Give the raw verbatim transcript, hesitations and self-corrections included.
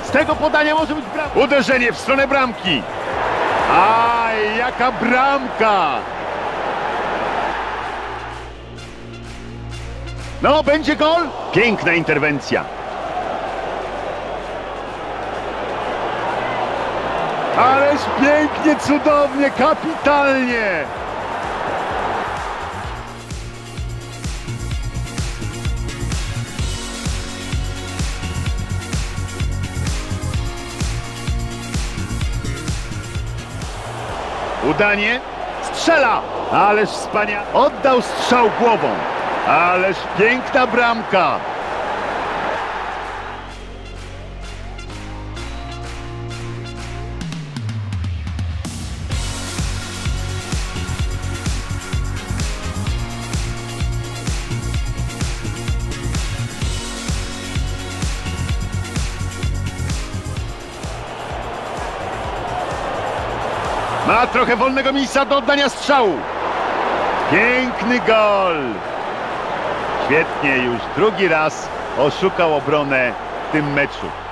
Z tego podania może być bramka. Uderzenie w stronę bramki. Aj, jaka bramka! No, będzie gol. Piękna interwencja. Ależ pięknie, cudownie, kapitalnie! Udanie, strzela, ależ wspaniale, oddał strzał głową, ależ piękna bramka. Ma trochę wolnego miejsca do oddania strzału. Piękny gol. Świetnie, już drugi raz oszukał obronę w tym meczu.